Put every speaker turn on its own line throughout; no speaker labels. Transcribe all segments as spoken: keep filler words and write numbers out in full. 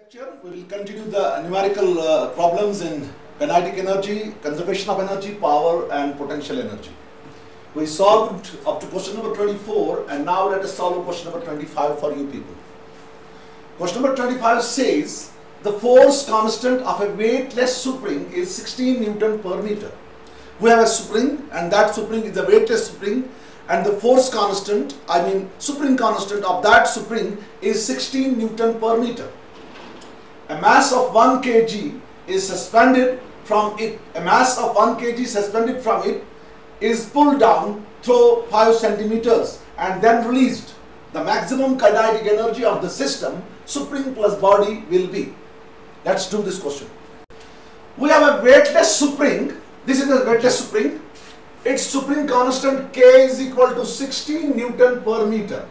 Lecture, we will continue the numerical uh, problems in kinetic energy, conservation of energy, power and potential energy. We solved up to question number twenty-four, and now let us solve question number twenty-five for you people. Question number twenty-five says the force constant of a weightless spring is sixteen Newton per meter. We have a spring, and that spring is a weightless spring, and the force constant, I mean spring constant of that spring is sixteen Newton per meter. A mass of one kilogram is suspended from it. A mass of one kilogram suspended from it is pulled down through five centimeters and then released. The maximum kinetic energy of the system, spring plus body, will be. Let's do this question. We have a weightless spring. This is a weightless spring. Its spring constant K is equal to sixteen Newton per meter.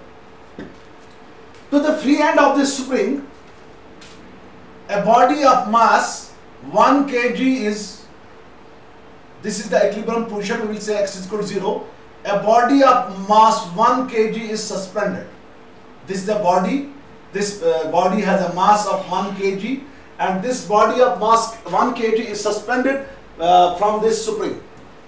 To the free end of this spring, a body of mass one kilogram is, this is the equilibrium position, we will say x is equal to zero. A body of mass one kilogram is suspended. This is the body, this uh, body has a mass of one kilogram, and this body of mass one kilogram is suspended uh, from this spring.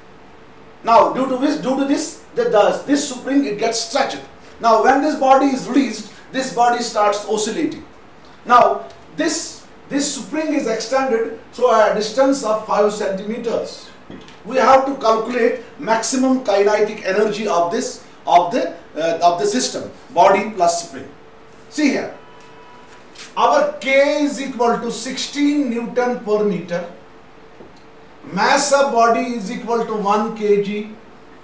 Now due to this, due to this, the, the, this spring, it gets stretched. Now when this body is released, this body starts oscillating. Now this This spring is extended through a distance of five centimeters. We have to calculate maximum kinetic energy of this of the uh, of the system, body plus spring. See here, our K is equal to sixteen Newton per meter. Mass of body is equal to one kilogram.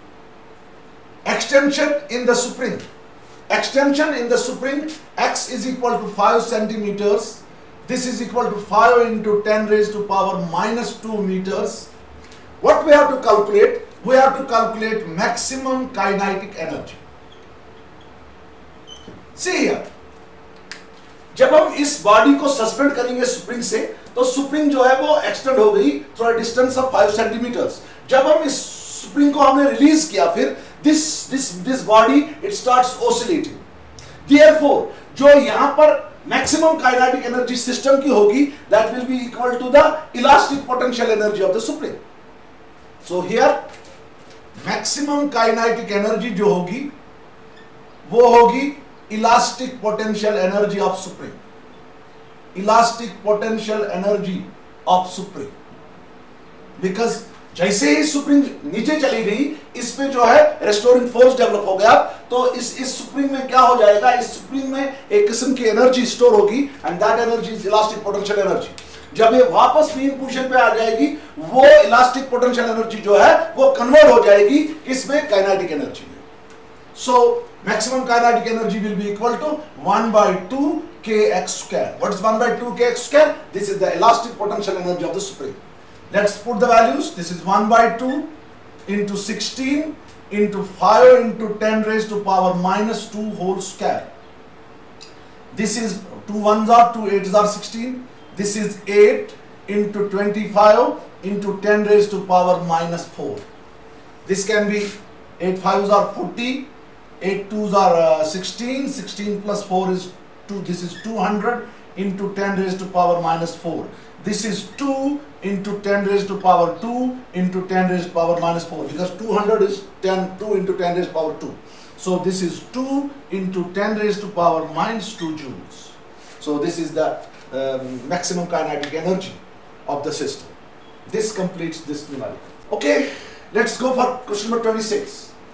Extension in the spring. Extension in the spring, x is equal to five centimeters. This is equal to five into ten raised to power minus two meters. What we have to calculate? We have to calculate maximum kinetic energy. See here, जब हम इस body को suspend करेंगे spring से, तो spring जो है वो एक्सटेंड हो गई through a distance of five centimetres. जब हम इस स्प्रिंग को हमने रिलीज किया, फिर this this this body it starts oscillating. Therefore जो यहाँ पर maximum kinetic energy system की होगी, that will be equal to the elastic potential energy of the spring. So here maximum kinetic energy जो होगी वो होगी elastic potential energy of spring. Elastic potential energy of spring. Because जैसे ही spring नीचे चली गई, इस पे जो है रेस्टोरिंग फोर्स डेवलप हो गया, तो इस इस स्प्रिंग में क्या हो जाएगा? इस स्प्रिंग में एक किस्म की एनर्जी स्टोर होगी, and that energy is elastic potential energy. जब ये वापस मीन पोजीशन पे आ जाएगी, वो इलास्टिक पोटेंशियल एनर्जी जो है वो कन्वर्ट हो जाएगी किसमें? काइनेटिक एनर्जी में. So maximum kinetic energy will be equal to one by two k x square. What is one by two k x square? This is the elastic potential energy of the spring. Let's put the values. This is one by two into sixteen into five into ten raised to power minus two whole square. This is two ones are two eights are sixteen. This is eight into twenty-five into ten raised to power minus four. This can be eight fives are forty, eight twos are uh, sixteen, sixteen plus four is two. This is two hundred into ten raised to power minus four. This is two into ten raised to power two into ten raised to power minus four, because two hundred is ten, two into ten raised to power two. So this is two into ten raised to power minus two joules. So this is the um, maximum kinetic energy of the system. This completes this numerical. Okay, let's go for question number twenty-six.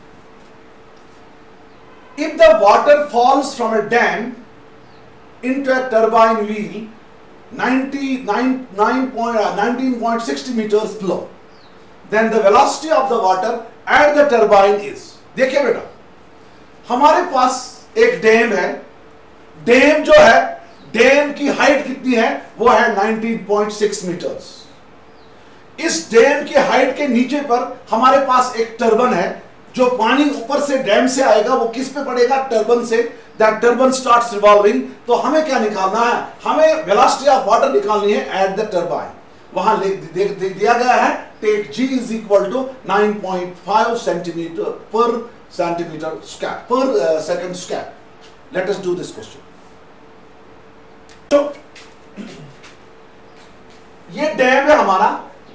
If the water falls from a dam into a turbine wheel nineteen point six meters below, then the velocity of the water at the turbine is. देखिए बेटा, हमारे पास एक dam है. Dam जो है, dam की height कितनी है? वो है नाइनटीन पॉइंट सिक्स मीटर्स. इस डैम की हाइट के नीचे पर हमारे पास एक टर्बाइन है. जो पानी ऊपर से डैम से आएगा वो किस पे पड़ेगा? टर्बाइन से. That turbine starts revolving. तो हमें क्या निकालना है? हमें velocity of water निकालनी है at the turbine. वहां दिया गया है take G is equal to nine point five centimeter per centimeter square per uh, second square. Let us do this question. So ये डैम है हमारा,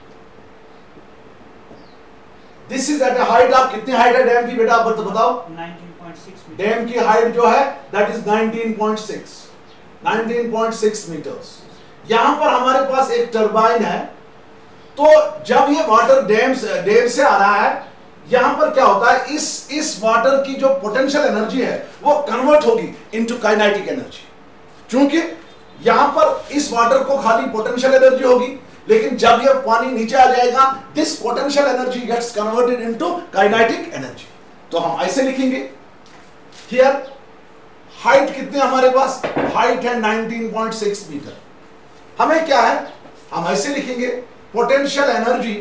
this is at a height of, कितनी height है dam की बेटा आप बताओ?
Nineteen point six
dam की हाइट जो है that is nineteen point six, nineteen point six metres. यहां पर हमारे पास एक टरबाइन है, तो जब ये वाटर डैम से डैम से आ रहा है, यहां पर क्या होता है, इस इस वाटर की जो पोटेंशियल एनर्जी है वो कन्वर्ट होगी इनटू काइनेटिक एनर्जी। क्योंकि यहां पर इस वाटर को खाली पोटेंशियल एनर्जी होगी, लेकिन जब ये पानी नीचे आ जाएगा this potential energy gets converted into kinetic energy. तो हम ऐसे लिखेंगे, हियर हाइट कितने हमारे पास, हाइट है नाइनटीन पॉइंट सिक्स मीटर। हमें क्या है, हम ऐसे लिखेंगे, potential energy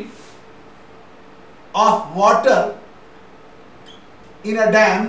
of water in a dam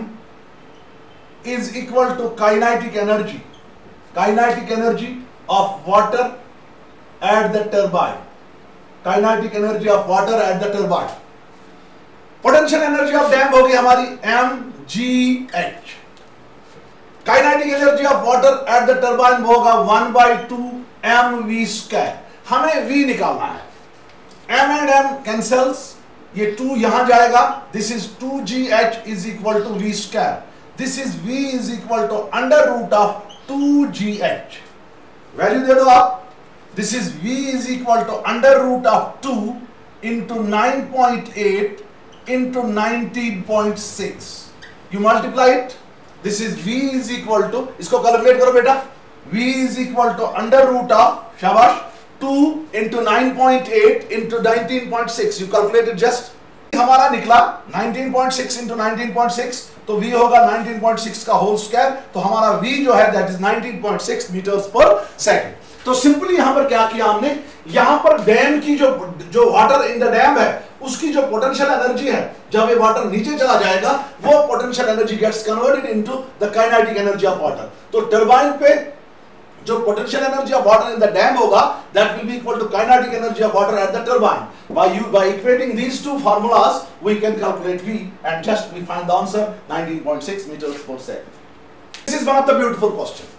is equal to kinetic energy, kinetic energy of water at the turbine, kinetic energy of water at the turbine. Potential energy of dam होगी हमारी m ji h, kinetic energy of water at the turbine होगा one by two M we square. हमें v निकालना है, m and m cancels, ये two यहां जाएगा, this is two g h is equal to v square, this is v is equal to under root of two g h. Value दे दो आप, this is v is equal to under root of two into nine point eight into nineteen point six, you multiply it, this is v is equal to, इसको calculate करो बेटा, v is equal to under root of, शाबाश, two into nine point eight into nineteen point six, you calculate it just, हमारा निकला nineteen point six into nineteen point six, तो v होगा nineteen point six का whole square, तो हमारा v जो है that is nineteen point six metres per second. तो सिंपली यहां पर क्या किया हमने, यहां पर डैम की जो जो वाटर इन द डैम है उसकी जो पोटेंशियल एनर्जी है, जब ये वाटर नीचे चला जाएगा वो potential energy gets converted into the kinetic energy of water. तो टरबाइन पे जो potential energy of water in the dam होगा that will be equal to kinetic energy of water at the turbine. By you by equating these two formulas we can calculate v and just we find the answer nineteen point six meters per second. This is one of the beautiful question.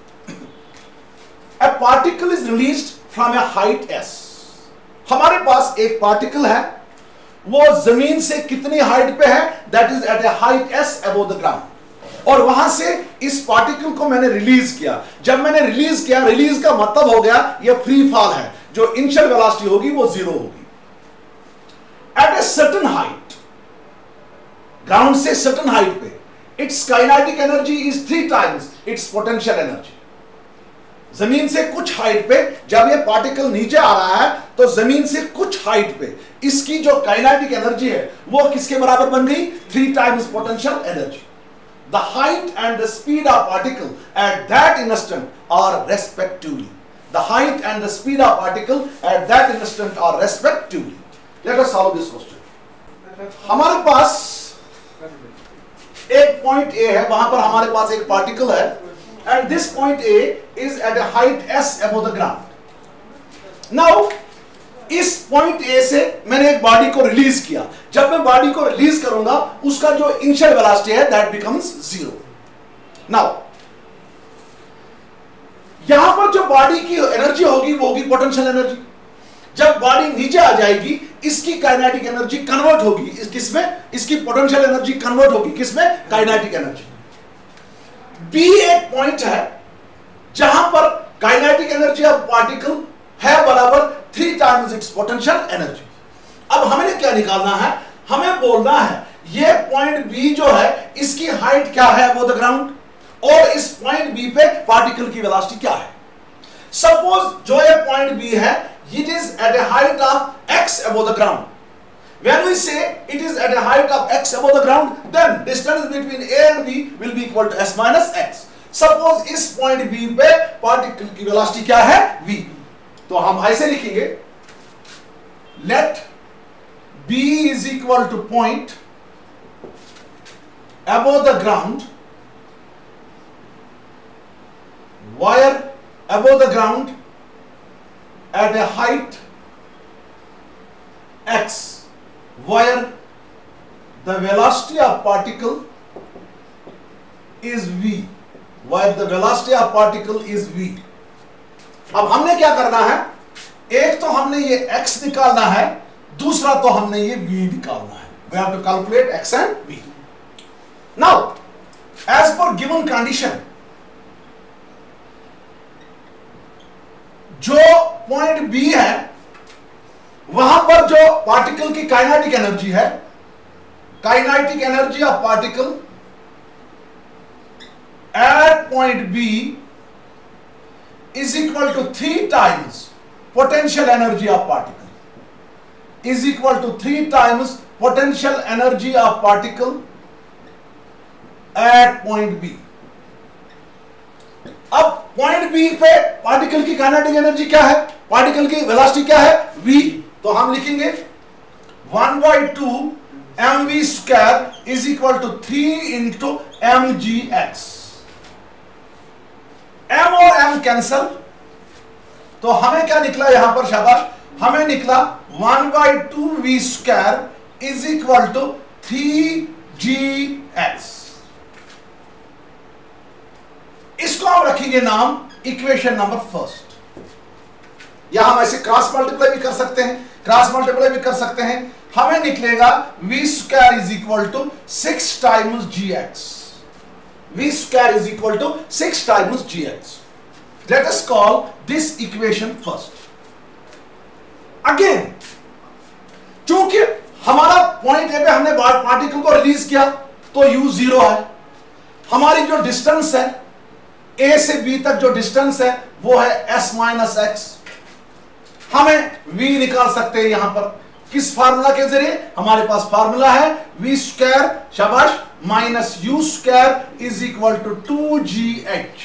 A particle is released from a height s. हमारे पास एक particle है, वो जमीन से कितनी height पे है, that is at a height s above the ground, और वहां से इस पार्टिकल को मैंने रिलीज किया। जब मैंने रिलीज किया, रिलीज का मतलब हो गया ये फ्री फॉल है, जो इनिशियल वेलोसिटी होगी वो जीरो होगी। At a certain height, ground से सर्टेन हाइट पे, its kinetic energy is three times its potential energy. जमीन से कुछ हाइट पे जब ये पार्टिकल नीचे आ रहा है, तो जमीन से कुछ हाइट पे इसकी जो काइनेटिक एनर्जी है वो किसके बराबर बन गई, three times potential energy. The height and the speed of particle at that instant are respectively, the height and the speed of particle at that instant are respectively. Let us solve this question. हमारे पास एक point A है, वहां पर हमारे पास एक particle है, and this point A is at a height s above the ground. Now इस पॉइंट A से मैंने एक बॉडी को रिलीज किया, जब मैं बॉडी को रिलीज करूंगा उसका जो इनिशियल वेलोसिटी है दैट बिकम्स जीरो। नाउ यहां पर जो बॉडी की एनर्जी होगी वो होगी पोटेंशियल एनर्जी। जब बॉडी नीचे आ जाएगी इसकी काइनेटिक एनर्जी कन्वर्ट होगी इस किसमें, इसकी पोटेंशियल एनर्जी कन्वर्ट होगी किसमें, काइनेटिक एनर्जी। बी एक पॉइंट है जहां पर काइनेटिक एनर्जी ऑफ पार्टिकल है बराबर three times its potential energy. अब हमें क्या निकालना है, हमें बोलना है ये पॉइंट बी जो है इसकी हाइट क्या है अबव द ग्राउंड, और इस पॉइंट बी पे पार्टिकल की वेलोसिटी क्या है। सपोज जो ये पॉइंट बी है it is at a height of x above the ground. When we say it is at a height of x above the ground, then distance between A and B will be equal to s minus x. Suppose इस point B पे particle की velocity क्या है, v. तो हम ऐसे लिखेंगे, let B is equal to point above the ground, wire above the ground at a height x, where the velocity of particle is v, where the velocity of particle is v. अब हमने क्या करना है, एक तो हमने ये x निकालना है, दूसरा तो हमने ये v निकालना है. We have to calculate x and v. Now, as per given condition, जो पॉइंट B है वहां पर जो पार्टिकल की काइनेटिक एनर्जी है, kinetic energy of particle at point B is equal to three times potential energy of particle is equal to three times potential energy of particle at point B. अब point B पे particle की kinetic energy क्या है, particle की velocity क्या है, v. तो हम लिखेंगे one by two M we square is equal to three into m g x. m और m कैंसल, तो हमें क्या निकला यहां पर, शाबाश, हमें निकला one by two v square is equal to three g x. इसको हम रखेंगे नाम इक्वेशन नंबर फर्स्ट. या हम ऐसे क्रॉस मल्टीप्लाई भी कर सकते हैं, क्रॉस मल्टीप्लाई भी कर सकते हैं. हमें निकलेगा v square is equal to six times g x. V square is equal to six times gx. Let us call this equation first. Again, चूंकि हमारा पॉइंट ए पे हमने पार्टिकल को रिलीज किया तो u जीरो है. हमारी जो डिस्टेंस है a से b तक जो डिस्टेंस है वो है s माइनस एक्स. हमें v निकाल सकते हैं यहां पर किस फार्मूला के जरिए, हमारे पास फार्मूला है v स्क्वायर, शाबाश, minus u square is equal to two g h.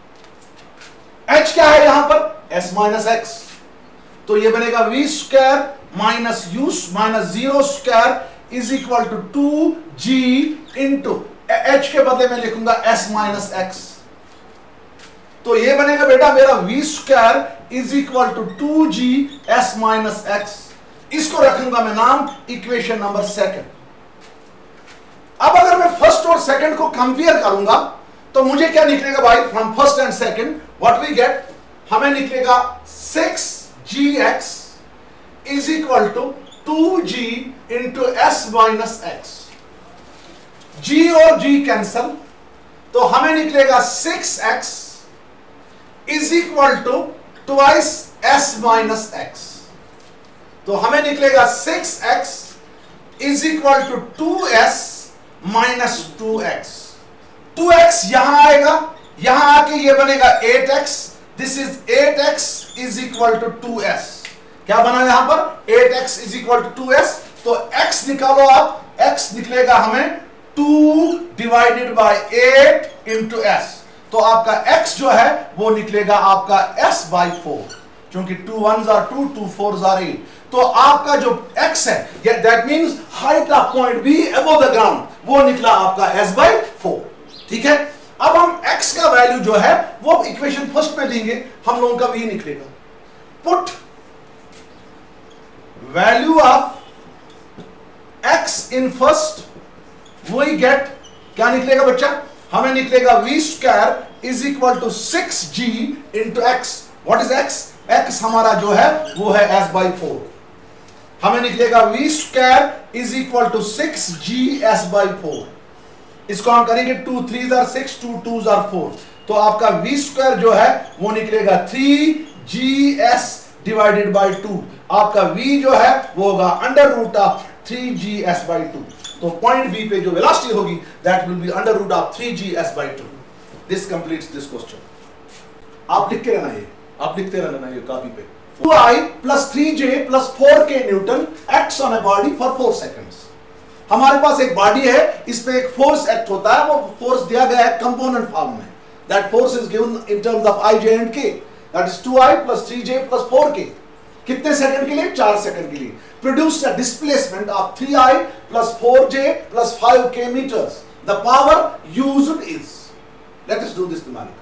h क्या है यहां पर, s माइनस एक्स. तो ये बनेगा v square minus u minus zero square is equal to two g into h के बदले में लिखूंगा s माइनस एक्स. तो ये बनेगा बेटा मेरा v square is equal to two g s minus x. इसको रखूंगा मैं नाम इक्वेशन नंबर सेकंड. अब अगर मैं फर्स्ट और सेकंड को कंपेयर करूंगा तो मुझे क्या निकलेगा भाई, from first and second what we get, हमें निकलेगा six g x is equal to two g into s minus x. g और g कैंसल, तो हमें निकलेगा six x is equal to twice s minus x. तो हमें निकलेगा six x is equal to two s minus two x. Two x यहां आएगा, यहां आके ये बनेगा eight x. This is eight x is equal to two s. क्या बना यहां पर, eight x is equal to two s. तो x निकालो आप, x निकलेगा हमें two divided by eight into s. तो आपका x जो है वो निकलेगा आपका s बाई फोर, क्योंकि टू वन जार टू, टू फोर जार एट. तो आपका जो x है, that means height of point B above the ground, वो निकला आपका s बाई फोर. ठीक है. अब हम x का वैल्यू जो है वो इक्वेशन फर्स्ट में लेंगे, हम लोगों का v निकलेगा. Put value of x in first, वही गेट, क्या निकलेगा बच्चा, हमें निकलेगा v square is equal to six g into x. What is x, x हमारा जो है वो है s बाई फोर. हमें निकलेगा v square is equal to six g s by four. इसको हम करेंगे टू थ्री जार सिक्स, टू टू जार फोर. तो आपका v स्क्वायर जो है वो निकलेगा three g s divided by two. आपका v जो है वो होगा under root of three g s by two. तो पॉइंट B पे जो वेलोसिटी होगी that will be under root of three g s by to. This completes this question. आप लिख के रहना, ये आप लिखते रहना ये कॉपी पे. Two i plus three j plus four k newton acts on a body for four seconds. हमारे पास एक बॉडी है, इस पे एक फोर्स एक्ट होता है, वो फोर्स दिया गया है कंपोनेंट फॉर्म में. That force is given in terms of i, j and k. That is two i plus three j plus four k. कितने सेकंड के लिए, चार सेकंड के लिए. Produce a displacement of three i plus four j plus five k meters. The power used is, let us do this numerical.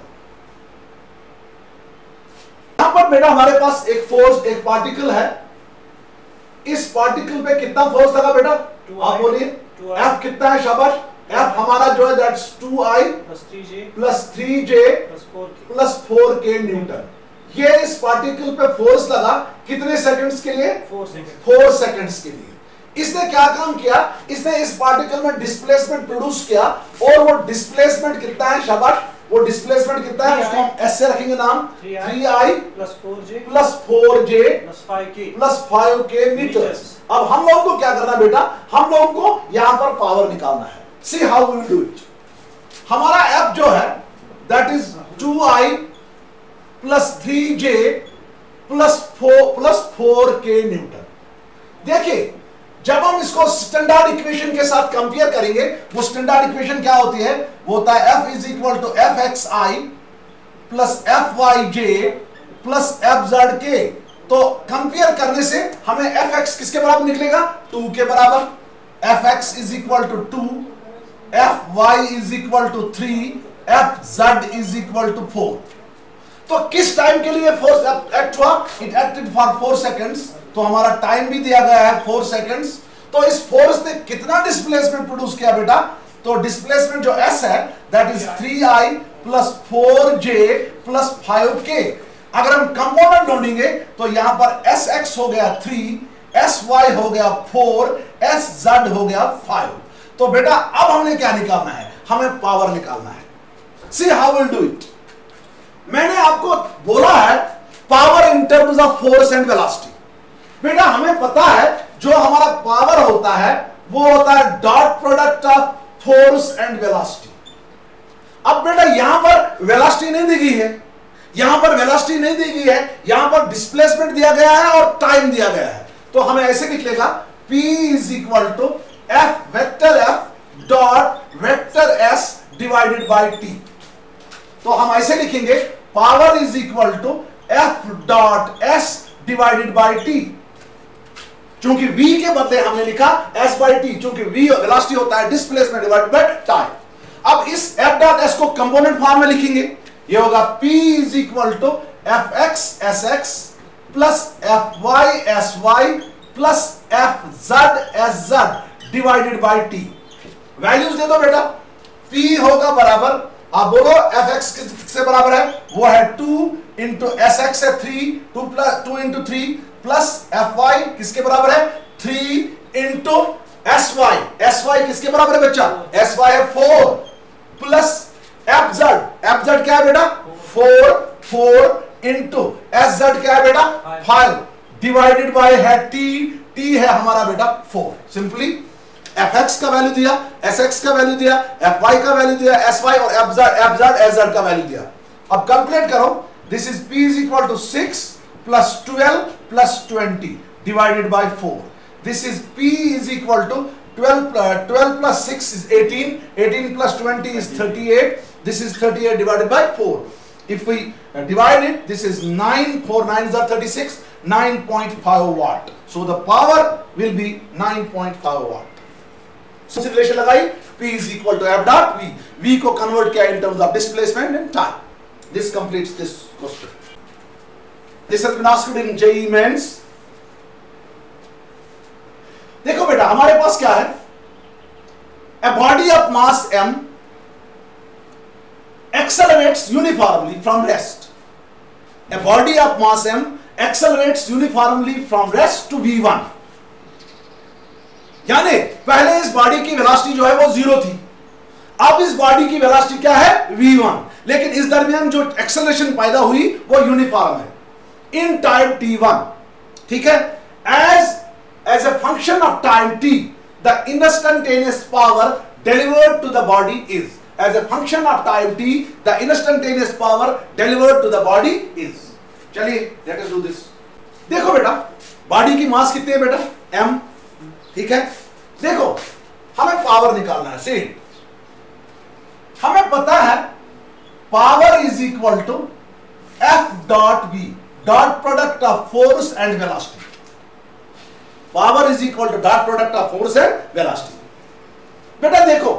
यहां पर बेटा हमारे पास एक फोर्स, एक पार्टिकल है. इस पार्टिकल पे कितना फोर्स लगा बेटा, आप बोलिए. F कितना है, शाबाश. F हमारा जो है that's two i plus three j plus four k newton. ये इस पार्टिकल पे फोर्स लगा कितने सेकंड्स के लिए?
फोर सेकंड
फोर सेकंड्स के लिए। इसने क्या काम किया? इसने इस पार्टिकल में डिस्प्लेसमेंट प्रोड्यूस किया, और वो डिस्प्लेसमेंट कितना है? शाबाश, वो डिस्प्लेसमेंट कितना है? उसको हम ऐसे रखेंगे नाम, three i
plus four j
plus four j
plus five k
plus five k meters. अब हम लोगों को क्या करना बेटा? हम लोगों को यहां पर पावर निकालना है। See how we do it. हमारा एफ जो है that is two i plus three j plus four plus four k newton. देखिए, जब हम इसको स्टैंडर्ड इक्वेशन के साथ कंपेयर करेंगे, वो स्टैंडर्ड इक्वेशन क्या होती है? वो होता है F is equal to f x i plus F y j plus F z k. तो कंपेयर करने से हमें एफ एक्स किसके बराबर निकलेगा? टू के बराबर। F x is equal to two, f y is equal to three, f z is equal to four. तो किस टाइम के लिए फोर्स एक्ट हुआ? It acted for four seconds. तो हमारा टाइम भी दिया गया है फोर सेकेंड्स। तो इस फोर्स ने कितना डिस्प्लेसमेंट प्रोड्यूस किया बेटा? तो डिस्प्लेसमेंट जो एस है that is three i plus four j plus five k. अगर हम कंपोनेंट ढूंढेंगे तो यहां पर एस एक्स हो गया थ्री, एस वाई हो गया फोर, एस जेड हो गया फाइव। तो बेटा अब हमने क्या निकालना है? हमें पावर निकालना है। See how will do it. मैंने आपको बोला है power in terms of force and velocity. बेटा हमें पता है जो हमारा पावर होता है वो होता है dot product of force and velocity. अब बेटा यहां पर वेलोसिटी नहीं दी गई है, यहां पर वेलोसिटी नहीं दी गई है, यहां पर डिस्प्लेसमेंट दिया गया है और टाइम दिया गया है। तो हमें ऐसे निकलेगा P is equal to f vector f dot vector s divided by T. तो हम ऐसे लिखेंगे power is equal to f dot s divided by t. चूंकि v के बदले हमने लिखा s बाई टी, चूंकि v वेलोसिटी होता है डिस्प्लेसमेंट डिवाइडेड बाय टाइम। अब इस f डॉट s को कंपोनेंट फॉर्म में लिखेंगे। ये होगा p is equal to f x s x plus F Y s y plus F z s z divided by t. Values दे दो बेटा। p होगा बराबर, आप बोलो एफ एक्स किससे बराबर है? वो है टू इंटू एस एक्स है three, two plus two into three plus F y किसके बराबर है? Three into s y, s y किसके बराबर है बच्चा? एस वाई है four plus F z, F z क्या है बेटा? Four, four into s z क्या है बेटा? फाइव डिवाइडेड बाय है टी, टी है हमारा बेटा फोर। सिंपली एफ एक्स का वैल्यू दिया, एस एक्स का वैल्यू दिया, एफ वाई का वैल्यू दिया, एस वाई और f z F z s z का वैल्यू दिया। अब कैलकुलेट करो। This is p is equal to six plus twelve plus twenty divided by four. This is P is equal to twelve, uh, twelve plus six is eighteen, eighteen plus twenty is thirty-eight. This is thirty-eight divided by four. If we uh, divide it, this is nine, four nines are thirty-six, nine point five watt. So the power will be nine point five watt. So relation लगाई, P is equal to F dot V. V को convert किया in terms of displacement and time. This completes this question. This has been asked in J E E Mains. देखो बेटा हमारे पास क्या है? A body of mass m accelerates uniformly from rest. A body of mass m accelerates uniformly from rest to v one. यानी पहले इस body की velocity जो है वो जीरो थी, अब इस बॉडी की वेलोसिटी क्या है? v one. लेकिन इस दरमियान जो एक्सेलरेशन पैदा हुई वो यूनिफॉर्म है in time t one, ठीक है? as as a function of time t, the instantaneous power delivered to the body is as a function of time t, the instantaneous power delivered to the body is. चलिए let us do this. देखो बेटा body की मास कितनी है बेटा? m, ठीक है? देखो हमें पावर निकालना है। सी हमें पता है power is equal to f dot v, dot product of force and velocity. Power is equal to dot product of force and velocity. बेटा देखो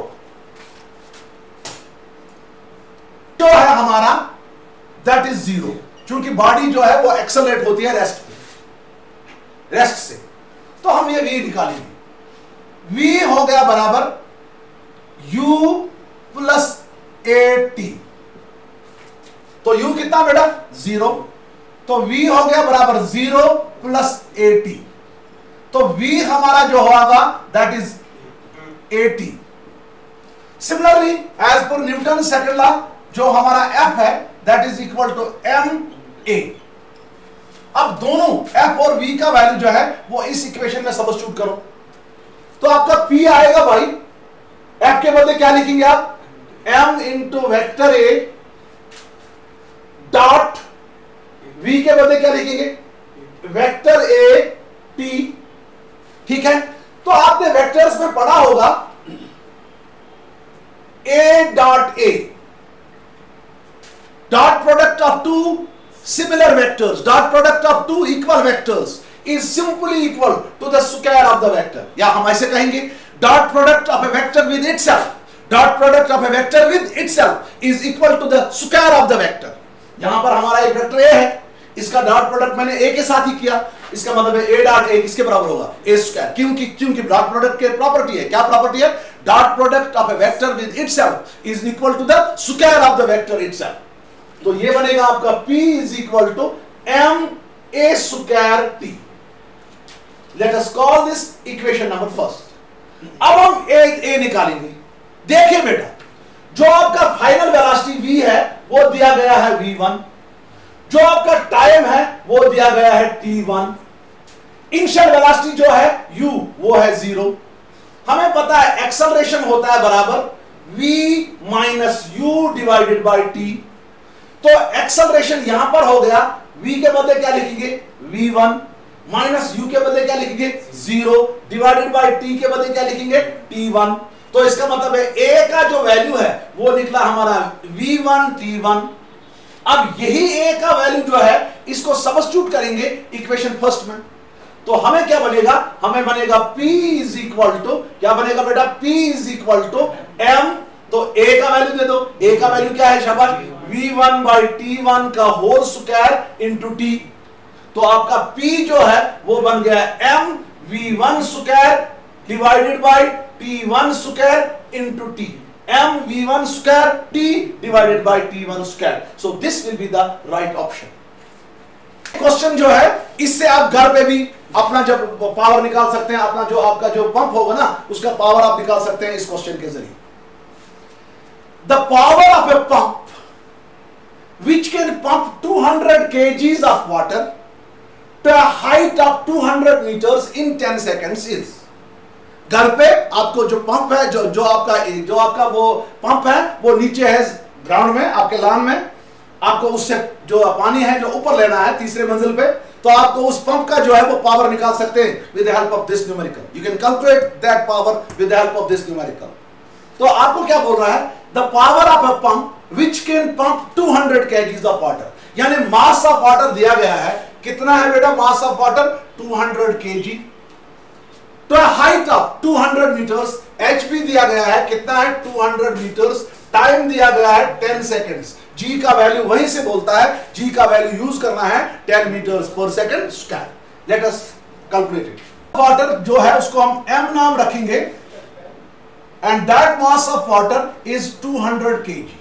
तो है हमारा that is zero, क्योंकि बॉडी जो है वो एक्सेलरेट होती है रेस्ट पे, रेस्ट से। तो हम ये v निकालेंगे। v हो गया बराबर u प्लस ए टी। तो u कितना बेटा? जीरो। तो V हो गया बराबर जीरो प्लस एटी, तो V हमारा जो होगा that is a t. Similarly as पर न्यूटन सेकंड लॉ जो हमारा F है that is equal to m a. अब दोनों F और V का वैल्यू जो है वो इस इक्वेशन में सब्स्टिट्यूट करो, तो आपका P आएगा भाई, F के बदले क्या लिखेंगे आप, m into vector a dot V के बदले क्या लिखेंगे, वेक्टर ए टी। ठीक है, तो आपने वेक्टर्स में पढ़ा होगा a dot a dot product of two similar vectors, dot product of two equal vectors is simply equal to the square of the vector, या हम ऐसे कहेंगे dot product of a vector with itself, dot product of a vector with itself is equal to the square of the vector. यहां पर हमारा एक vector A है, इसका डॉट प्रोडक्ट मैंने ए के साथ ही किया, इसका मतलब है ए डॉट ए किसके बराबर होगा, ए स्क्वायर, क्योंकि क्योंकि डॉट प्रोडक्ट के प्रॉपर्टी है, क्या प्रॉपर्टी है, dot product of a vector with itself is equal to the square of the vector itself. तो ये बनेगा आपका P is equal to m a square t. Let us call this equation number first. अब हम ए ए निकालेंगे। देखिए बेटा, जो आपका फाइनल वेलोसिटी v है वो दिया गया है वी वन, जो आपका टाइम है वो दिया गया है टी वन, इनिशियल वेलोसिटी जो है u वो है जीरो। हमें पता है एक्सेलरेशन होता है बराबर v minus u divided by t, तो एक्सेलरेशन यहां पर हो गया, v के बदले क्या लिखेंगे वी वन, माइनस u के बदले क्या लिखेंगे जीरो, डिवाइडेड बाई t के बदले क्या लिखेंगे टी वन। तो इसका मतलब है a का जो वैल्यू है वो निकला हमारा वी वन टी वन। अब यही a का वैल्यू जो है इसको सब्स्टिट्यूट करेंगे इक्वेशन फर्स्ट में, तो हमें क्या बनेगा, हमें बनेगा P इज इक्वल टू, क्या बनेगा बेटा, P is equal to m, तो a का वैल्यू दे दो, a का वैल्यू क्या है शाबाश, v one by t one का होल स्क्वायर इंटू टी, तो आपका P जो है वो बन गया m v one square divided by t one square into t, m v one square t divided by t one square. So this will be the right option. Question जो है इससे आप घर पे भी अपना जब पावर निकाल सकते हैं, अपना जो आपका जो पंप होगा ना उसका पावर आप निकाल सकते हैं इस क्वेश्चन के जरिए। The power of a pump which can pump two hundred kgs of water to a height of two hundred meters in ten seconds is. घर पे आपको जो पंप है, जो जो आपका जो आपका वो पंप है वो नीचे है ग्राउंड में, आपके लॉन में, आपको उससे जो पानी है जो ऊपर लेना है तीसरे मंजिल पे, तो आपको उस पंप का जो है वो पावर निकाल सकते हैं with the help of this numerical. You can calculate that power with the help of this numerical. तो आपको क्या बोल रहा है, the power of a pump which can pump two hundred kgs of water, यानी मास ऑफ वाटर दिया गया है, कितना है बेटा mass of water two hundred kg, तो height of two hundred meters, HP दिया गया है कितना है टू हंड्रेड मीटर्स, टाइम दिया गया है टेन सेकेंड्स, जी का वैल्यू वहीं से बोलता है, जी का वैल्यू यूज करना है ten metres per second square. Let us calculate it. Water जो है उसको हम m नाम रखेंगे and that mass of water is two hundred kg.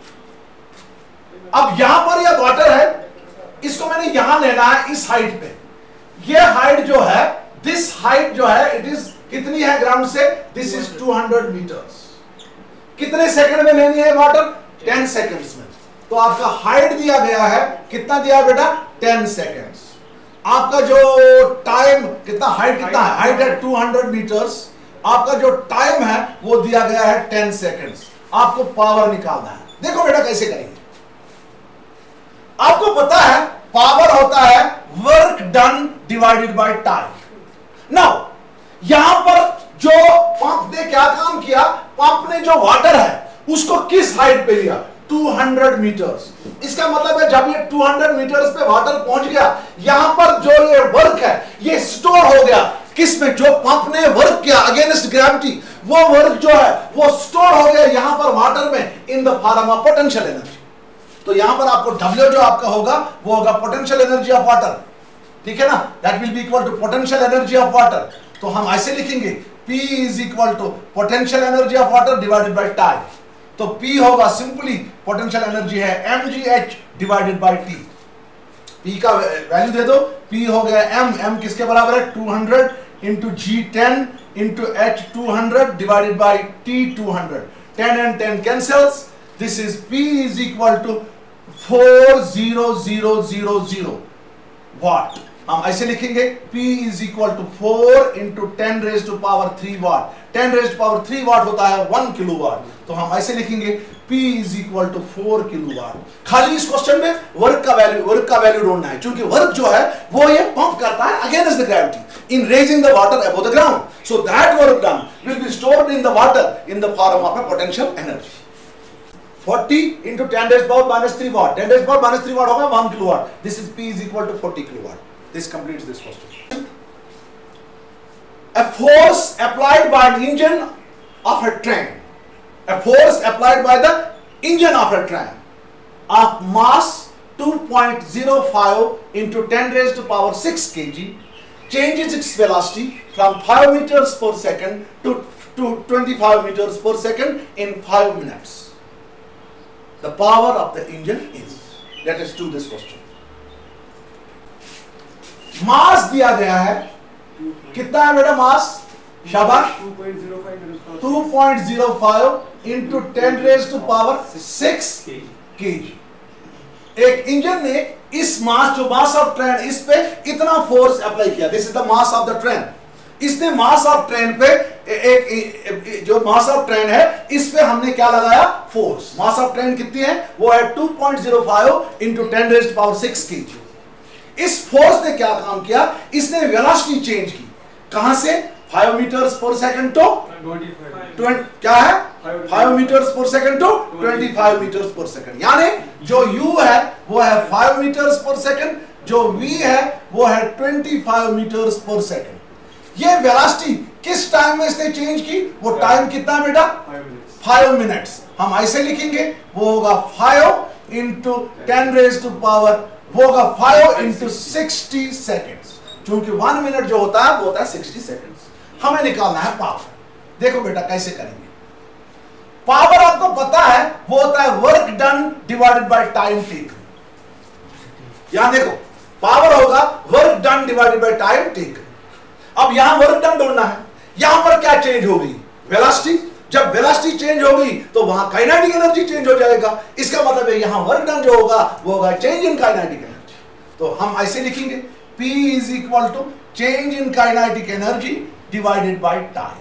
अब यहां पर यह वाटर है, इसको मैंने यहां लेना है इस हाइट पे, यह हाइट जो है दिस हाइट जो है इट इज कितनी है ग्राउंड से, this is two hundred meters. कितने सेकंड में लेनी है वाटर, टेन सेकंड्स में। तो आपका हाइट दिया गया है, कितना दिया बेटा टेन सेकंड्स। आपका जो टाइम कितना, हाइट कितना है, हाइट है टू हंड्रेड मीटर्स, आपका जो टाइम है वो दिया गया है टेन सेकंड्स। आपको पावर निकालना है। देखो बेटा कैसे करेंगे, आपको पता है पावर होता है work done divided by time. Now यहां पर जो पंप ने क्या काम किया, पंप ने जो वाटर है उसको किस हाइट पे लिया, टू हंड्रेड मीटर्स। इसका मतलब है जब ये टू हंड्रेड मीटर्स पे वाटर पहुंच गया, यहां पर जो ये वर्क है ये स्टोर हो गया किस में, जो पंप ने वर्क किया अगेंस्ट ग्रेविटी, वो वर्क जो है वो स्टोर हो गया यहां पर वाटर में in the form of potential energy. तो यहां पर आपको W जो आपका होगा वो होगा पोटेंशियल एनर्जी ऑफ वाटर, ठीक है ना, that will be equal to potential energy of water. तो हम ऐसे लिखेंगे P is equal to potential energy of water divided by time. तो P होगा सिंपली पोटेंशियल एनर्जी है mgh divided by T। P का वैल्यू दे दो, P हो गया M, M किसके बराबर है two hundred into g ten into h two hundred divided by t two hundred, ten and ten cancels, this is P is equal to four zero zero zero zero watt. हम ऐसे लिखेंगे P is equal to four into ten raise to power three watt, ten raise to power three watt होता है one kilo वाट, तो हम ऐसे लिखेंगे P is equal to four kilo watt. खाली इस क्वेश्चन में वर्क का वैल्यू वर्क का वैल्यू ढूंढना है, क्योंकि वर्क जो है वो ये पंप करता है against the gravity in raising the water above the ground, so that work done will be stored in the water in the form of a potential energy. Forty into ten raised power minus three watt, ten raised power minus three watt होगा one kilo watt, this is P is equal to forty kilo watt. This completes this question. A force applied by an engine of a train, a force applied by the engine of a train of mass two point zero five into ten raised to power six kilograms changes its velocity from five meters per second to, to twenty-five meters per second in five minutes. The power of the engine is, let us do this question. Mass दिया गया है, कितना है बेटा mass, शाबाश, two point zero five into ten raise to power six kg. एक engine ने इस मास, जो मास ऑफ ट्रेन, इस पे इतना फोर्स अप्लाई किया, this is the mass of the train. इसने मास ऑफ ट्रेन पे एक, एक जो मास ऑफ ट्रेन है इस पे हमने क्या लगाया, फोर्स। मास ऑफ ट्रेन कितनी है, वो है two point zero five into ten raise to power six KG. इस फोर्स ने क्या काम किया, इसने वेलोसिटी चेंज की, कहां से, five metres per second to क्या है, five metres per second to twenty five metres per second, यानी जो u है वो है फाइव मीटर्स पर सेकंड, जो v है वो है twenty five metres per second. ये वेलोसिटी किस टाइम में इसने चेंज की, वो टाइम कितना बेटा, फाइव मिनट्स। हम ऐसे लिखेंगे, वो होगा five into ten raise to power, वो होगा फाइव इंटू सिक्सटी सेकेंड्स, क्योंकि वन मिनट जो होता है वो होता है सिक्सटी सेकेंड्स। हमें निकालना है पावर। देखो बेटा कैसे करेंगे, पावर आपको पता है वो होता है work done divided by time taken. यहां देखो पावर होगा work done divided by time taken. अब यहां वर्क डन ढूंढना है, यहां पर क्या चेंज हो गई, वेलोसिटी। जब वेलोसिटी चेंज हो गई तो वहां काइनेटिक एनर्जी चेंज हो जाएगा, इसका मतलब है यहां वर्क डन जो होगा वो होगा चेंज इन काइनेटिक एनर्जी। तो हम ऐसे लिखेंगे P is equal to change in kinetic energy divided by time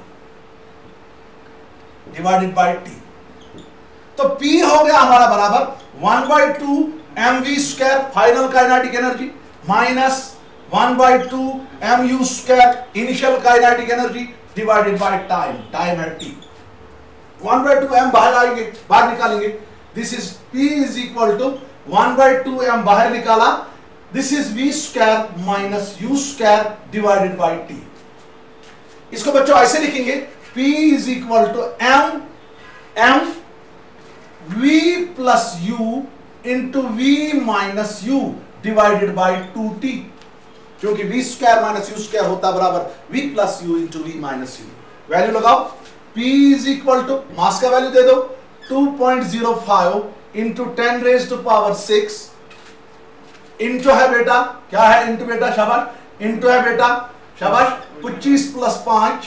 divided by T. तो P हो गया हमारा बराबर one by two M we square final kinetic energy minus one by two M U square initial kinetic energy divided by time, time है T। One by two M बाहर आएंगे, बाहर निकालेंगे, this is P is equal to one by two M बाहर निकाला, this is v square minus u square divided by t। इसको बच्चों ऐसे लिखेंगे, P is equal to m m v plus u into v minus u divided by two T, क्योंकि v square minus u square होता है बराबर v plus u into v minus u। Value लगाओ, P is equal to mass का value दे दो two point zero five into ten raise to power six, into है बेटा क्या है, इंटू बेटा शाबाश, इंटू है बेटा शाबाश पच्चीस प्लस पांच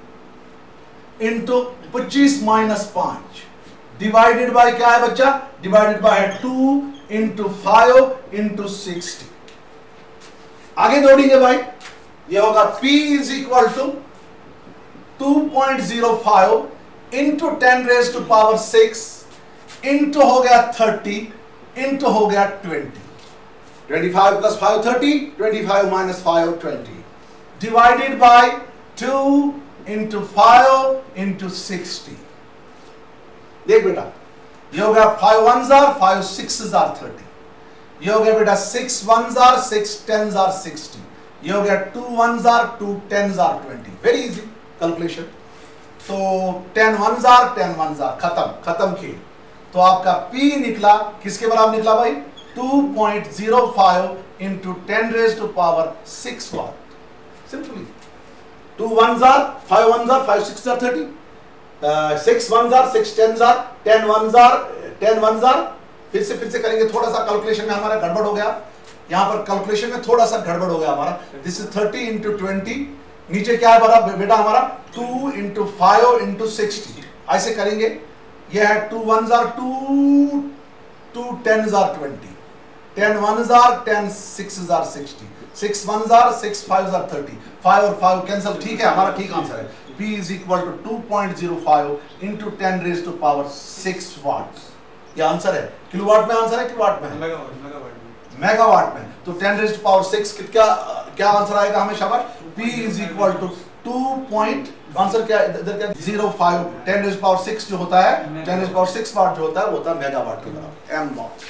इंटू पच्चीस माइनस पांच डिवाइडेड बाय क्या है बच्चा, divided by two into five into sixty. आगे दौड़ेंगे भाई, ये होगा P is equal to two point zero five into ten raise to power six into हो गया थर्टी इंटू हो गया twenty, twenty five plus five thirty, twenty five minus five twenty divided by two into five into sixty. देख बेटा ये हो गया five one जार फाइव सिक्स जार थर्टी, ये हो गया बेटा सिक्स वन जार सिक्स टेन जार सिक्सटी, ये हो गया टू वन जार टू टेन जार ट्वेंटी। Very easy calculation. तो टेन वन जार टेन वन जार खत्म खत्म खेल। तो आपका P निकला किसके बराबर निकला भाई, two point zero five into ten raise to power six watt. Simply two one जार फाइव वन जार फाइव सिक्स जार थर्टी, सिक्स वन जार सिक्स टेन जार टेन वन जार टेन वन जार। फिर से फिर से करेंगे, थोड़ा सा कैलकुलेशन में हमारा गड़बड़ हो गया। यहां पर कैलकुलेशन में थोड़ा सा गड़बड़ हो गया हमारा। This is thirty into twenty, नीचे क्या है बड़ा बेटा हमारा two into five into sixty, ऐसे करेंगे। यह है टू वन जार टू, टू टेन जार ट्वेंटी, टेन वन जार टेन, सिक्स जार सिक्सटी, सिक्स वन जार सिक्स फाइव जार थर्टी, फाइव और फाइव कैंसिल, ठीक है हमारा ठीक आंसर है। P is equal to two point zero five into ten raised to power six watt. ये आंसर है, किलोवाट में आंसर है कि वाट में? मेगावाट में। तो ten raised to power six क्या क्या आंसर आएगा हमें शाबाश? P is equal to two point, answer क्या इधर क्या zero five, ten raised to power six जो होता है, ten raised to power six watt जो होता है वो होता है मेगावाट के बराबर, m watt.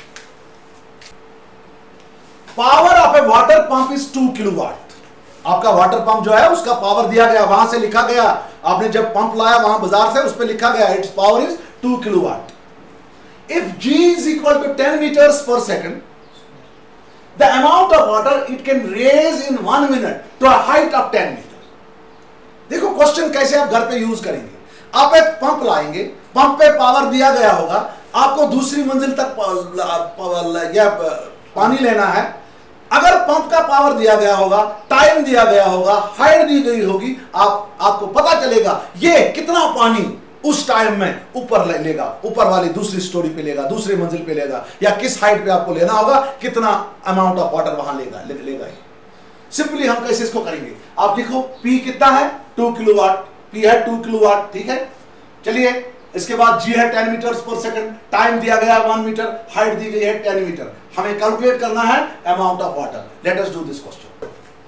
Power of a water pump is two kilowatt. आपका वाटर पंप जो है उसका पावर दिया गया, वहां से लिखा गया, आपने जब पंप लाया वहां बाजार से, उस पे लिखा गया its power is two kilowatt. If G is equal to ten meters per second, the amount of water it can raise in one minute to a height of ten meter। देखो question कैसे आप घर पे use करेंगे। आप एक pump लाएंगे, pump पे पावर दिया गया होगा, आपको दूसरी मंजिल तक या पानी लेना है। अगर पंप का पावर दिया गया होगा, टाइम दिया गया होगा, हाइट दी गई होगी, आप आपको पता चलेगा ये कितना पानी उस टाइम में ऊपर ले लेगा, ऊपर वाली दूसरी स्टोरी पे लेगा, दूसरी मंजिल पे लेगा, या किस हाइट पे आपको लेना होगा, कितना अमाउंट ऑफ वाटर वहां लेगा ले, लेगा ही। सिंपली हम कैसे इसको करेंगे, आप लिखो P कितना है टू किलोवाट, P है टू किलोवाट, ठीक है। चलिए इसके बाद G है ten metres per second, time दिया गया वन मीटर, हाइट दी गई है टेन मीटर, हमें कैलकुलेट करना है amount of water. Let us do this question.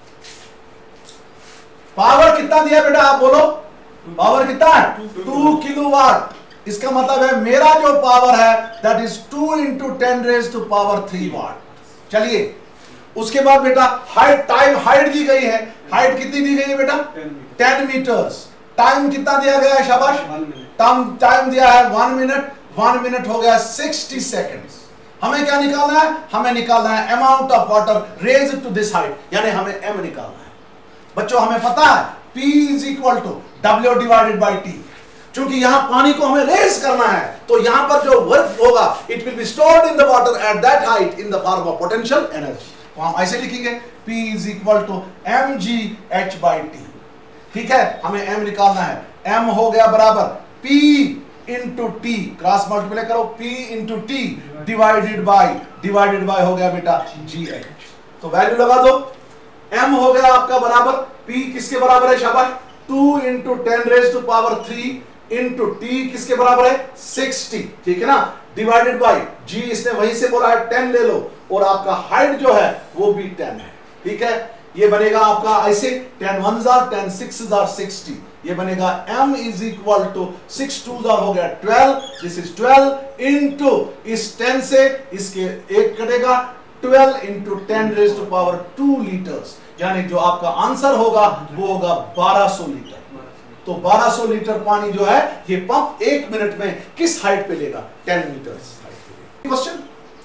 Power कितना दिया बेटा आप बोलो, पावर कितना है टू किलोवाट। इसका मतलब है मेरा जो पावर है that is two into ten raise to power three watt. चलिए उसके बाद बेटा हाइट, टाइम हाइट दी गई है, हाइट कितनी दी गई है बेटा टेन मीटर्स, टाइम कितना दिया गया है शाबाश, टाइम टाइम दिया है वन मिनट, वन मिनट हो गया सिक्सटी सेकंड्स। हमें क्या निकालना है, हमें निकालना है amount of water raise to this height, यानी हमें m निकालना है। बच्चों हमें पता है P is equal to W divided by T। चूंकि यहां पानी को हमें रेज करना है तो यहां पर जो वर्क होगा it will be stored in the water at that height in the form of potential energy. तो हम ऐसे लिखेंगे P is equal to M ji H by T. ठीक है, हमें m निकालना है, m हो गया बराबर P into T, cross multiply करो, P into T divided by, divided by हो गया बेटा जी एच। तो वैल्यू लगा दो, m हो गया आपका बराबर P किसके बराबर है शाबाश, two into ten raise to power three into T किसके बराबर है सिक्सटी, ठीक है ना, डिवाइडेड बाई g, इसने वहीं से बोला है टेन ले लो, और आपका हाइट जो है वो भी टेन है। ठीक है, ये बनेगा आपका ऐसे टेन वन जार टेन, सिक्स जार सिक्सटी, ये बनेगा m is equal to six two जार हो गया twelve, this is twelve into इस टेन से इसके एक कटेगा, twelve into ten raise to power two litres, यानी जो आपका आंसर होगा वो होगा बारह सौ लीटर। तो बारह सौ लीटर पानी जो है ये पंप एक मिनट में किस हाइट पे लेगा, टेन मीटर्स हाइट पे लेगा। Question,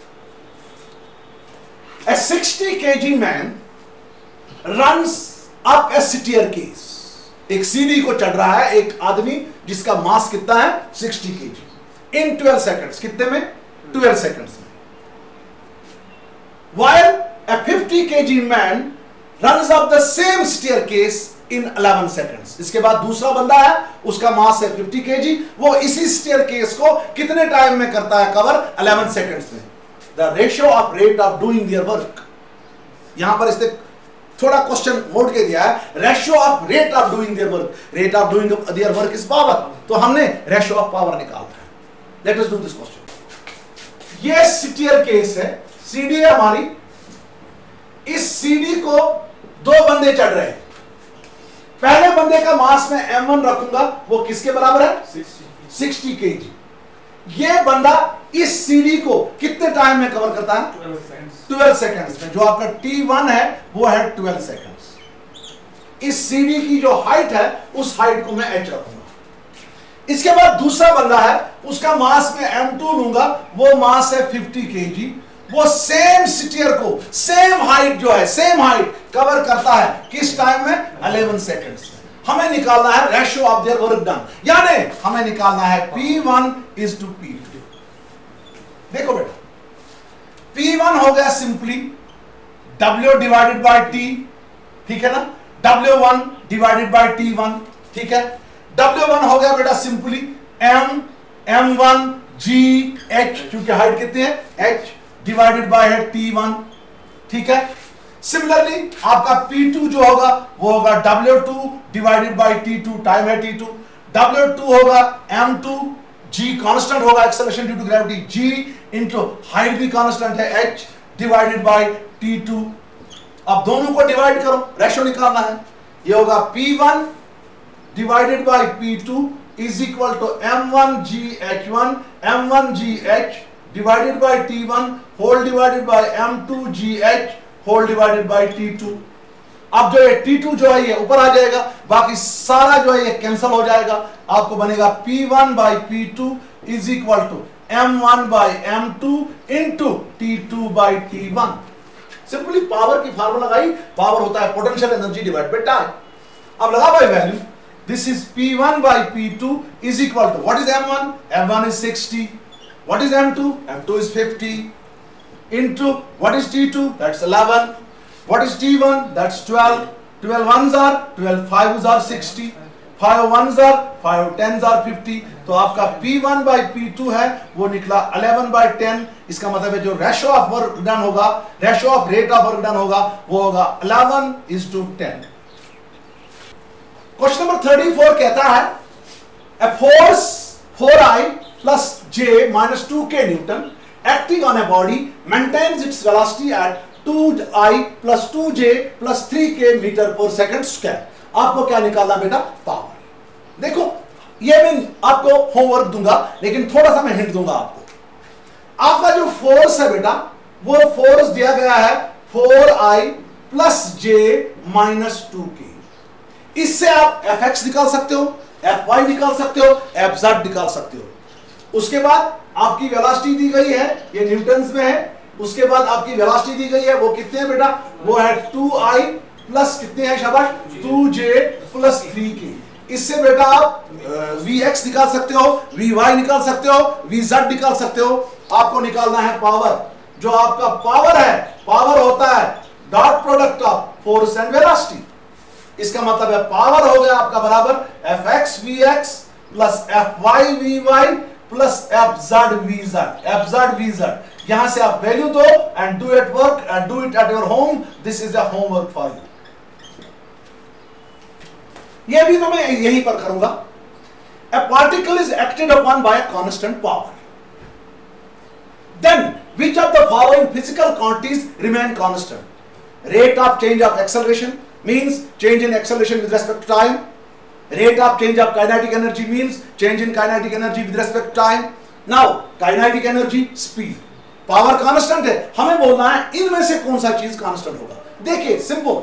a sixty kilograms man runs up a staircase। एक सीढ़ी को चढ़ रहा है एक आदमी जिसका मास कितना है sixty KG in twelve seconds, कितने में ट्वेल्व सेकंड्स में। while a fifty kilograms man runs up the same staircase in eleven seconds। इसके बाद दूसरा बंदा है उसका मास है फिफ्टी केजी, वो इसी staircase को कितने टाइम में करता है कवर, इलेवन सेकंड्स में। The ratio of rate of doing their work, यहां पर इसने थोड़ा क्वेश्चन मोड़ के दिया है, ratio of rate of doing their work, rate of doing their work is power, तो हमने रेशियो ऑफ पावर निकालना है। Let us do this question. ये स्टेयर केस है, सीढ़ी है हमारी, इस सीढ़ी को दो बंदे चढ़ रहे हैं, पहले बंदे का मास में एम वन रखूंगा, वो किसके बराबर है सिक्सटी केजी। ये बंदा इस सीढ़ी को कितने टाइम में कवर करता है ट्वेल्व सेकंड्स में, जो आपका टी वन है वो है ट्वेल्व सेकंड्स। इस सीढ़ी की जो हाइट है उस हाइट को मैं एच रखूंगा। इसके बाद दूसरा बंदा है, उसका मास में एम टू लूंगा, वो मास है फिफ्टी केजी, वो सेम स्टीयर को सेम हाइट जो है सेम हाइट कवर करता है किस टाइम में, इलेवन सेकंड्स में। हमें निकालना है ratio of their work done, यानी हमें निकालना है P one is to P two. देखो बेटा P वन हो गया simply W divided by T, ठीक है ना, W one divided by T one, ठीक है। W वन हो गया बेटा simply M M one G H, क्योंकि हाइट कितनी है H, डिवाइडेड बाय है T वन, ठीक है। सिमिलरली आपका P टू जो होगा वो होगा W two divided by T two, time है T टू, W टू होगा M टू, G कांस्टेंट होगा acceleration due to gravity, G into height भी कांस्टेंट है H divided by T two. अब दोनों को डिवाइड करो, रेशियो निकालना है, ये होगा P one divided by P two is equal to M one G H one M one G H divided by T one whole divided by M two G H whole divided by T two. अब जो है T to जो है ये ऊपर आ जाएगा, बाकी सारा जो है ये कैंसिल हो जाएगा, आपको बनेगा P one by P two is equal to M one by M two into T two by T one. Simply power की फार्मूला लगाई, पावर होता है potential energy divide by time. अब लगा भाई value, this is P one by P two is equal to what is M one, M one is sixty, what is M two, M two is fifty into what is T two, that's eleven, what is T one, that's twelve, twelve ones are twelve, fives are sixty, five ones are five, tens are fifty, तो आपका P one by P two है वो निकला eleven by ten। इसका मतलब है जो ratio of work done होगा, ratio of rate of work done होगा वो होगा eleven is to ten। Question number thirty-four कहता है a force four I plus J minus two K Newton acting on a body maintains its velocity at two I plus two J plus three K meter per second square। आपको क्या निकालना बेटा, power. देखो ये मैं आपको homework दूंगा, लेकिन थोड़ा सा मैं हिंट दूंगा आपको। आपका जो फोर्स है बेटा वो फोर्स दिया गया है four I plus J minus two K. इससे आप एफ एक्स निकाल सकते हो, एफ वाई निकाल सकते हो, एफ जेड निकाल सकते हो। उसके बाद आपकी वेलोसिटी दी गई है, ये न्यूटन्स में है। उसके बाद आपकी वेलोसिटी दी गई है, वो कितने है बेटा, वो है टू आई प्लस कितने हैं शाबाश, टू जे प्लस थ्री के। इससे बेटा आप वी एक्स निकाल सकते हो, वी वाई निकाल सकते हो, वी जेड निकाल सकते हो। आपको निकालना है पावर। जो आपका पावर है, पावर होता है dot product of force and velocity. इसका मतलब है पावर हो गया आपका बराबर F X V X plus F Y V Y plus F Z V Z, F Z V Z. यहां से आप वैल्यू दो and do it work and do it at your home. This is a homework for you. ये भी तो मैं यहीं पर करूंगा। A particle is acted upon by a constant power. Then which of the following physical quantities remain constant? Rate of change of acceleration means change in acceleration with respect to time. Rate of change of kinetic energy means change in kinetic energy with respect to time. Now kinetic energy, speed, power constant है, हमें बोलना है इनमें से कौन सा चीज constant होगा। देखिए सिंपल,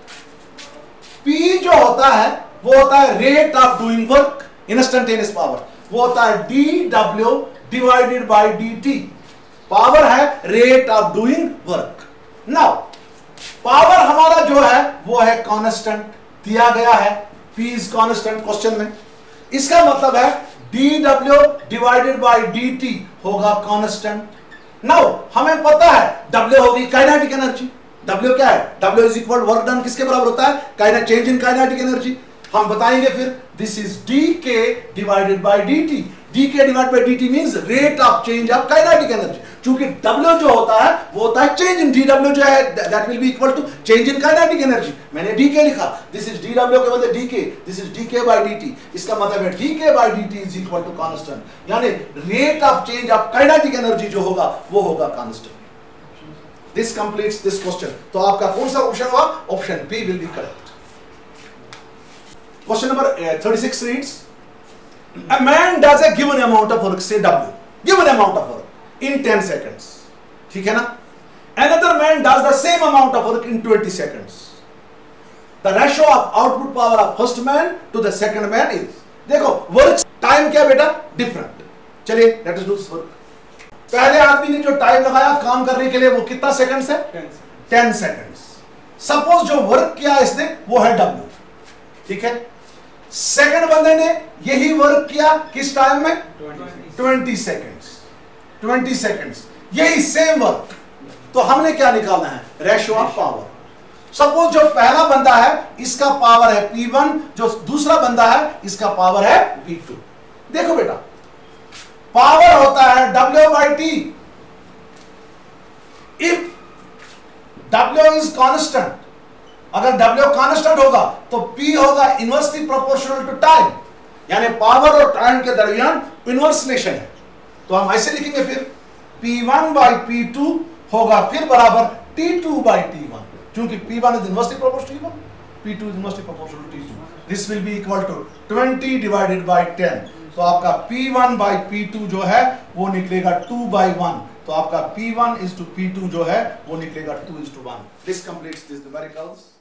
P जो होता है वो होता है rate of doing work, instantaneous power, वो होता है D W divided by D T. Power है rate of doing work. Now power हमारा जो है वो है कांस्टेंट, दिया गया है P इज कांस्टेंट क्वेश्चन में। इसका मतलब है D W divided by D T होगा कांस्टेंट। नाउ हमें पता है W होगी काइनेटिक एनर्जी। W क्या है, W is equal work done किसके बराबर होता है, kinetic change in kinetic energy. हम बताएंगे फिर, this is D K divided by D T. D K divide by D T means rate of change of kinetic energy. क्योंकि W जो होता है वो होता है चेंज इन, डी डब्ल्यू जो है that will be equal to change in kinetic energy. मैंने डी के लिखा, दिस इज डी डब्ल्यू के बदले D K, this is D K by D T. इसका मतलब है D K by D T is equal to constant, यानी rate of change of kinetic energy जो होगा वो होगा constant. This completes this question. तो आपका कौन सा ऑप्शन हुआ, option B will be correct. Question number uh, thirty-six reads, a man does a given amount of work, say W, given amount of work in ten seconds, ठीक है ना? Another man does the same amount of work in twenty seconds. The ratio of output power of first man to the second man is, देखो work time क्या बेटा, different। चलिए let us do this work। पहले आदमी ने जो time लगाया काम करने के लिए वो कितना सेकंड्स है, ten seconds। सपोज जो वर्क किया इसने वो है W, ठीक है। सेकंड बंदे ने यही वर्क किया किस टाइम में, ट्वेंटी सेकेंड्स, ट्वेंटी सेकेंड्स, यही सेम वर्क। तो हमने क्या निकालना है, रेशियो ऑफ पावर। सपोज जो पहला बंदा है इसका पावर है P वन, जो दूसरा बंदा है इसका पावर है P टू। देखो बेटा, पावर होता है W by T. If W is constant, अगर W कांस्टेंट होगा तो P होगा इनवर्सली प्रोपोर्शनल टू टाइम, यानी पावर और टाइम के दरमियान इनवर्स रिलेशन है। तो हम ऐसे लिखेंगे फिर P one by P two होगा फिर बराबर T two by T one, क्योंकि P one is inversely proportional to T one, P two is inversely proportional to T two. This will be equal to twenty divided by ten. तो आपका P one by P two जो है वो निकलेगा two by one. तो आपका P one is to P two जो है वो निकलेगा two is to one. This completes this numericals.